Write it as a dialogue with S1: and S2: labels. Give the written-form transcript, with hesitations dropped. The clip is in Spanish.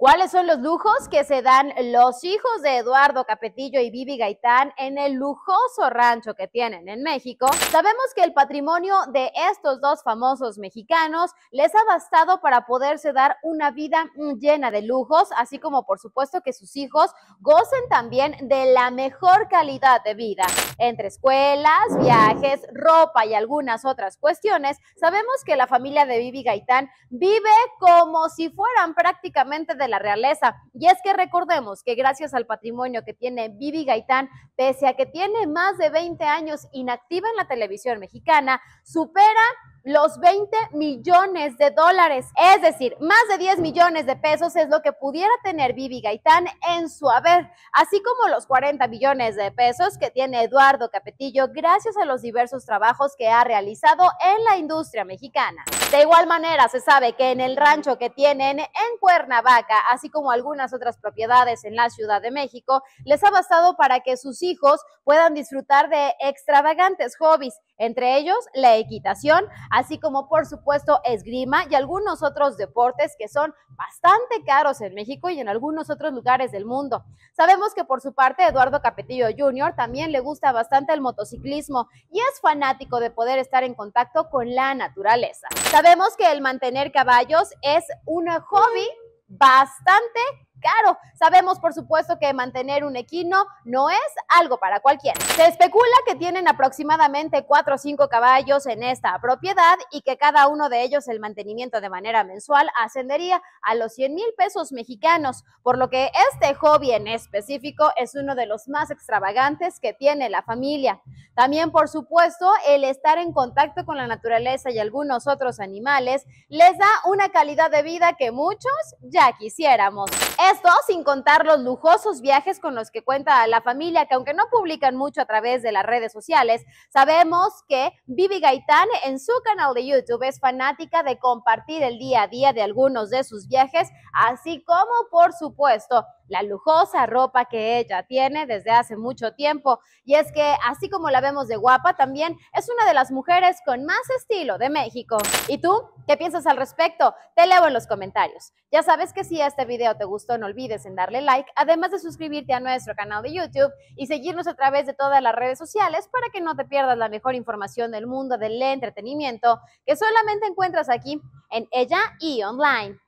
S1: ¿Cuáles son los lujos que se dan los hijos de Eduardo Capetillo y Vivi Gaitán en el lujoso rancho que tienen en México? Sabemos que el patrimonio de estos dos famosos mexicanos les ha bastado para poderse dar una vida llena de lujos, así como por supuesto que sus hijos gocen también de la mejor calidad de vida. Entre escuelas, viajes, ropa y algunas otras cuestiones, sabemos que la familia de Vivi Gaitán vive como si fueran prácticamente de la realeza. Y es que recordemos que gracias al patrimonio que tiene Vivi Gaitán, pese a que tiene más de 20 años inactiva en la televisión mexicana, supera los 20 millones de dólares, es decir, más de 10 millones de pesos es lo que pudiera tener Vivi Gaitán en su haber, así como los 40 millones de pesos que tiene Eduardo Capetillo gracias a los diversos trabajos que ha realizado en la industria mexicana. De igual manera, se sabe que en el rancho que tienen en Cuernavaca, así como algunas otras propiedades en la Ciudad de México, les ha bastado para que sus hijos puedan disfrutar de extravagantes hobbies, entre ellos la equitación, así como por supuesto esgrima y algunos otros deportes que son bastante caros en México y en algunos otros lugares del mundo. Sabemos que por su parte Eduardo Capetillo Jr. también le gusta bastante el motociclismo y es fanático de poder estar en contacto con la naturaleza. Sabemos que el mantener caballos es un hobby bastante caro. Sabemos, por supuesto, que mantener un equino no es algo para cualquiera. Se especula que tienen aproximadamente 4 o 5 caballos en esta propiedad y que cada uno de ellos el mantenimiento de manera mensual ascendería a los 100,000 pesos mexicanos, por lo que este hobby en específico es uno de los más extravagantes que tiene la familia. También, por supuesto, el estar en contacto con la naturaleza y algunos otros animales les da una calidad de vida que muchos ya quisiéramos. Esto sin contar los lujosos viajes con los que cuenta la familia, que aunque no publican mucho a través de las redes sociales, sabemos que Vivi Gaitán en su canal de YouTube es fanática de compartir el día a día de algunos de sus viajes, así como, por supuesto, la lujosa ropa que ella tiene desde hace mucho tiempo. Y es que, así como la vemos de guapa, también es una de las mujeres con más estilo de México. ¿Y tú? ¿Qué piensas al respecto? Te leo en los comentarios. Ya sabes que si este video te gustó, no olvides en darle like, además de suscribirte a nuestro canal de YouTube y seguirnos a través de todas las redes sociales para que no te pierdas la mejor información del mundo del entretenimiento que solamente encuentras aquí en Ella y Online.